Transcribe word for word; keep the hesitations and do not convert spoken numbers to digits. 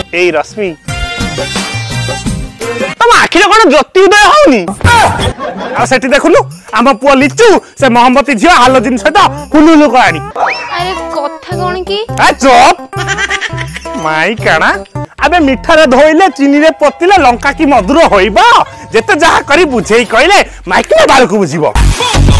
एई रश्मि तम आखिर कौन ज्योति उदय होनी आठी देखुलु आम पुआ लिचु से मोहम्मती झील हालोजिन सहित हुलुलु कहानी अरे कथा कौन की चुप माई काना अबे मिठा रे धोइले चीनी रे पतिले लंका की मधुर होइबा जेते जहा करी बुझेई कहले माइक में बाल को बुझिबो